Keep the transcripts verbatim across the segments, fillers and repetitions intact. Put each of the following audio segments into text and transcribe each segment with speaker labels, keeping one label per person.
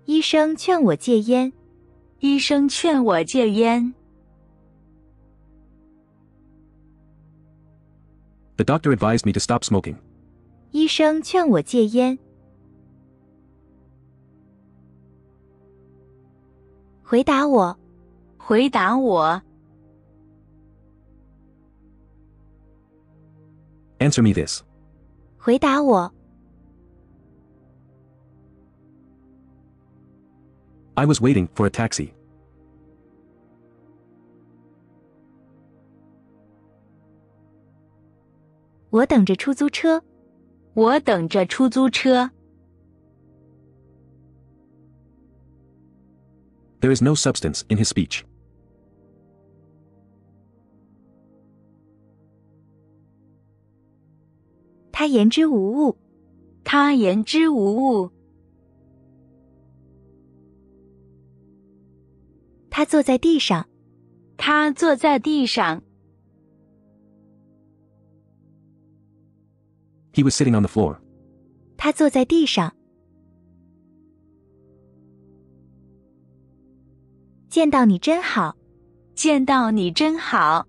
Speaker 1: 医生劝我戒烟。
Speaker 2: 医生劝我戒烟。
Speaker 3: The doctor advised me to stop smoking.
Speaker 1: 医生劝我戒烟。回答我。
Speaker 2: 回答我。
Speaker 3: Answer me this.
Speaker 1: 回答我。
Speaker 3: I was waiting for a taxi.
Speaker 1: 我等着出租车。
Speaker 2: 我等着出租车。
Speaker 3: There is no substance in his speech.
Speaker 1: 他言之无物。
Speaker 2: 他言之无物。
Speaker 1: 他坐在地上。
Speaker 2: 他坐在地上。
Speaker 3: He was sitting on the floor.
Speaker 1: 他坐在地上。见到你真好。
Speaker 2: 见到你真好。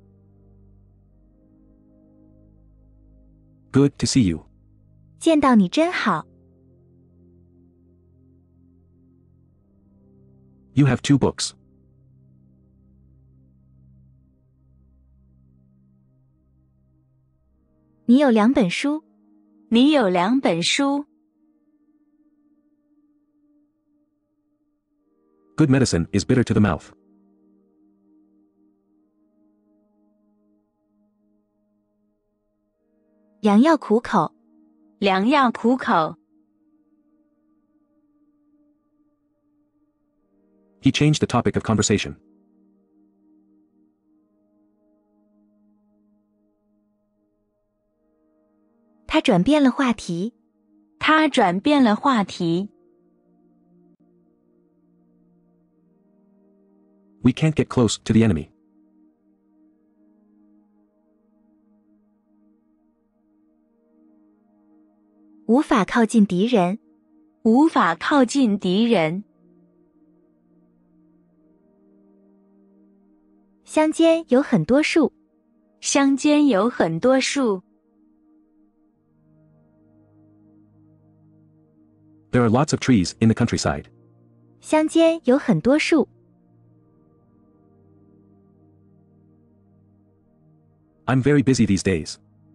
Speaker 3: Good to see you.
Speaker 1: 见到你真好。
Speaker 3: You have two books.
Speaker 1: 你有两本书。
Speaker 2: 你有两本书。
Speaker 3: Good medicine is bitter to the mouth.
Speaker 1: 良药苦口。
Speaker 2: 良药苦口。
Speaker 3: He changed the topic of conversation.
Speaker 1: 他转变了话题。
Speaker 2: 他转变了话题。
Speaker 3: We can't get close to the enemy.
Speaker 1: 无法靠近敌人。
Speaker 2: 无法靠近敌人。
Speaker 1: 乡间有很多树。
Speaker 2: 乡间有很多树。
Speaker 3: There are lots of trees in the countryside.
Speaker 1: 乡间有很多树。
Speaker 3: I'm very busy these days.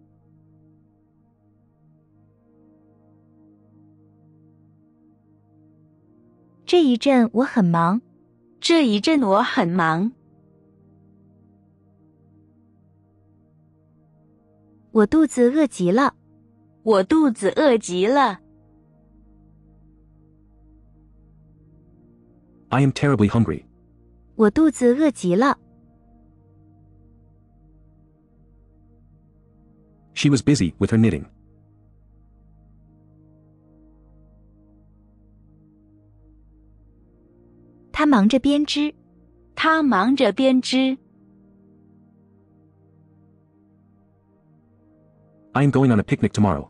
Speaker 1: 这一阵我很忙。
Speaker 2: 这一阵我很忙。
Speaker 1: 我肚子饿极了。
Speaker 2: 我肚子饿极了。
Speaker 3: I am terribly hungry.
Speaker 1: 我肚子饿极了。
Speaker 3: She was busy with her knitting.
Speaker 1: 她忙着编织。
Speaker 2: 她忙着编织。
Speaker 3: I am going on a picnic tomorrow.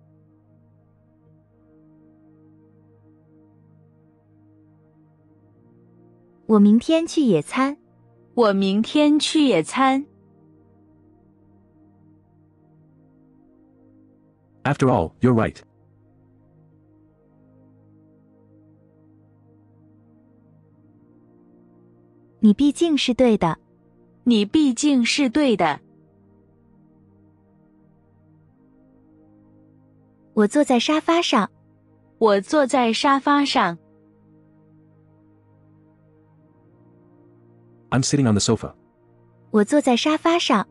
Speaker 1: 我明天去野餐。
Speaker 2: 我明天去野餐。
Speaker 3: After all, you're right.
Speaker 1: 你毕竟是对的。
Speaker 2: 你毕竟是对的。
Speaker 1: 我坐在沙发上。
Speaker 2: 我坐在沙发上。
Speaker 3: I'm sitting on the sofa.
Speaker 1: 我坐在沙发上。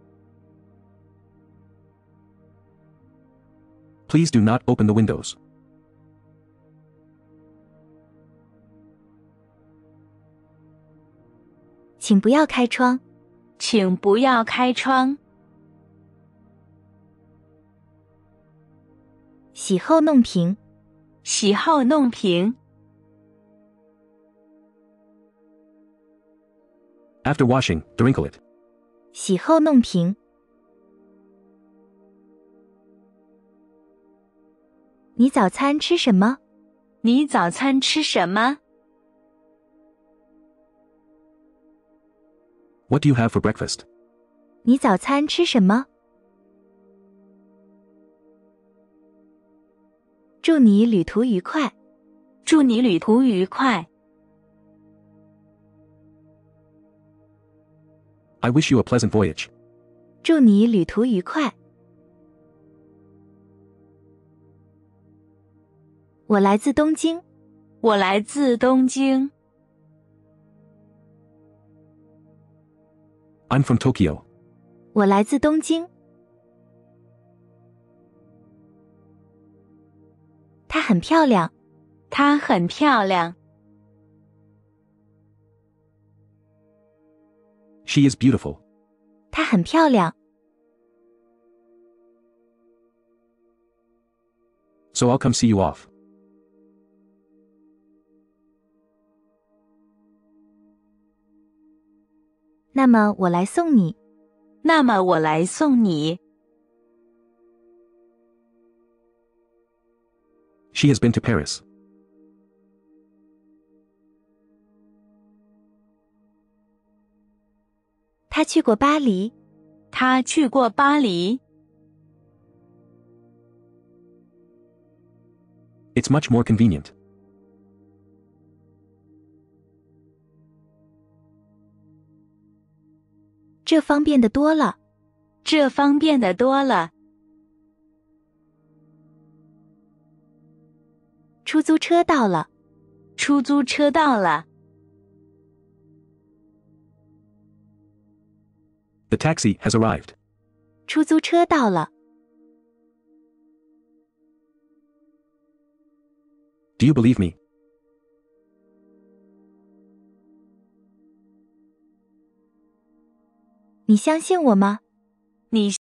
Speaker 3: Please do not open the windows.
Speaker 1: 请不要开窗。
Speaker 2: 请不要开窗。
Speaker 1: 洗后弄平。
Speaker 2: 洗后弄平。
Speaker 3: After washing, drinkle it.
Speaker 1: 洗后弄平。你早餐吃什么？
Speaker 2: 你早餐吃什么？
Speaker 3: What do you have for breakfast?
Speaker 1: 你早餐吃什么？祝你旅途愉快。
Speaker 2: 祝你旅途愉快。
Speaker 3: I wish you a pleasant voyage.
Speaker 1: 祝你旅途愉快。我来自东京。
Speaker 2: 我来自东京。
Speaker 3: I'm from Tokyo.
Speaker 1: 我来自东京。她很漂亮。
Speaker 2: 她很漂亮。
Speaker 3: She is beautiful.
Speaker 1: 她很漂亮。
Speaker 3: So I'll come see you off.
Speaker 1: 那么我来送你。
Speaker 2: 那么我来送你。
Speaker 3: She has been to Paris.
Speaker 1: 她去过巴黎。
Speaker 2: 她去过巴黎。
Speaker 3: It's much more convenient.
Speaker 1: 这方便的多了。
Speaker 2: 这方便的多了。
Speaker 1: 出租车到了。
Speaker 2: 出租车到了。
Speaker 3: The taxi has arrived.
Speaker 1: 出租车到了。
Speaker 3: Do you believe me?
Speaker 1: 你相信我吗？
Speaker 2: 你